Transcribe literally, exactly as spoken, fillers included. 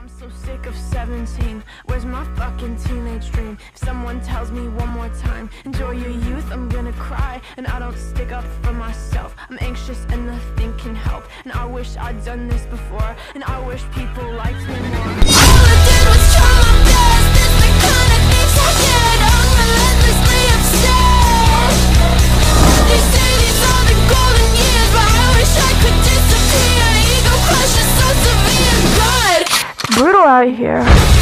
I'm so sick of seventeen. Where's my fucking teenage dream? If someone tells me one more time, enjoy your youth, I'm gonna cry. And I don't stick up for myself. I'm anxious and nothing can help. And I wish I'd done this before. And I wish people liked me more. All I did was try my best. It's the kind of things I did. I'm relentlessly obsessed. They say these are the golden years, but I wish I could disappear. Ego crush is so severe. God, brutal out here.